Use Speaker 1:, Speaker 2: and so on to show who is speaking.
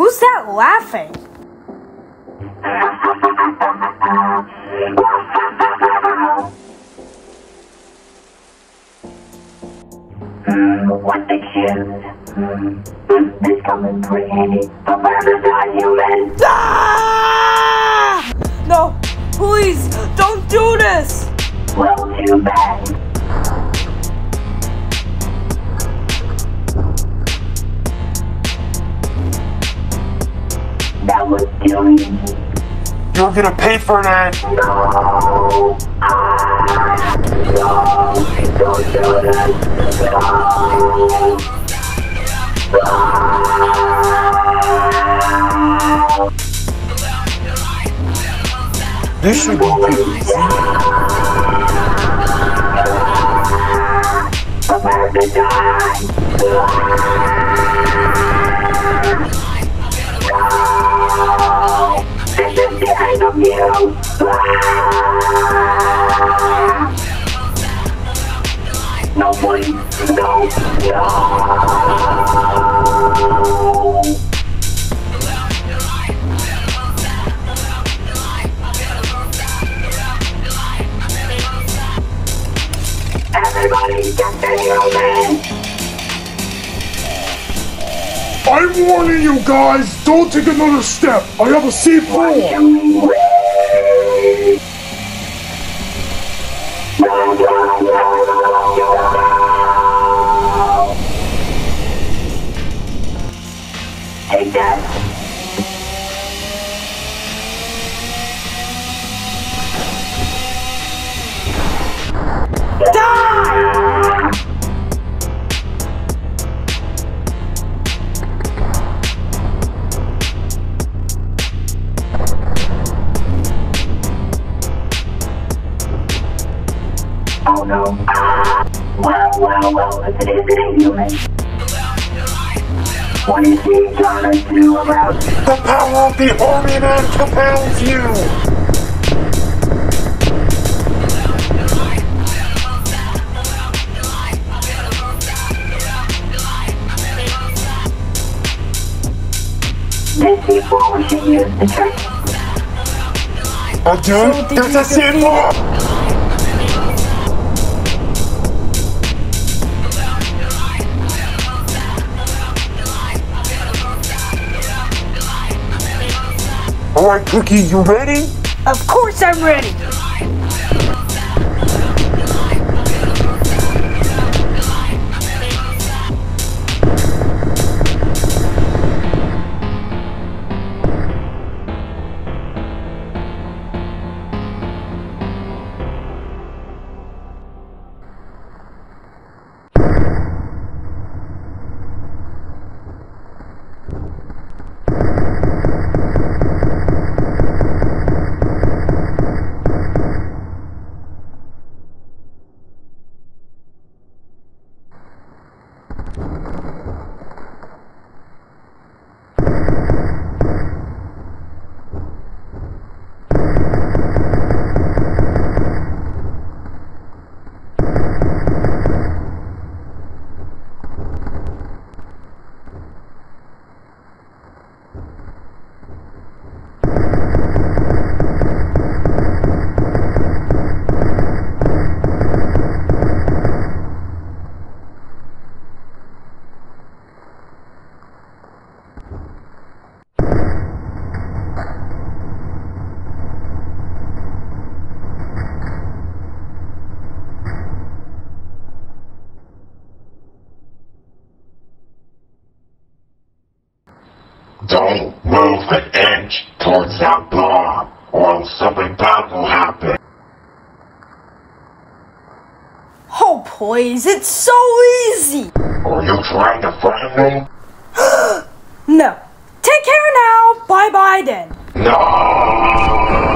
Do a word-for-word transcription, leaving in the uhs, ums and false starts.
Speaker 1: Who's that laughing?
Speaker 2: What the kid? It's coming pretty. Prepare to die, human!
Speaker 1: Ah! No, please, don't do this!
Speaker 2: Well, too bad. That was killing me.
Speaker 3: You're gonna pay for that!
Speaker 2: No! Ah! No! Don't do this! No! Ah!
Speaker 3: This should be pretty easy.
Speaker 2: Prepare to die! No! This is the end of you! No, please! No! No! Everybody get the human!
Speaker 3: I'm warning you guys, don't take another step. I have a C four.
Speaker 2: No, no, no, no, no. Take that. Oh no. Ah! Well, well, well, if it isn't a human. What is he trying to do about it?
Speaker 3: The power of the army man compels you!
Speaker 2: This people should use the trick.
Speaker 3: Again? There's a C four! Alright, Cookie, you ready?
Speaker 1: Of course I'm ready!
Speaker 3: Don't move an inch towards that bomb, or else something bad will happen.
Speaker 1: Oh please, it's so easy!
Speaker 3: Are you trying to frighten me?
Speaker 1: No. Take care now. Bye bye then.
Speaker 3: No!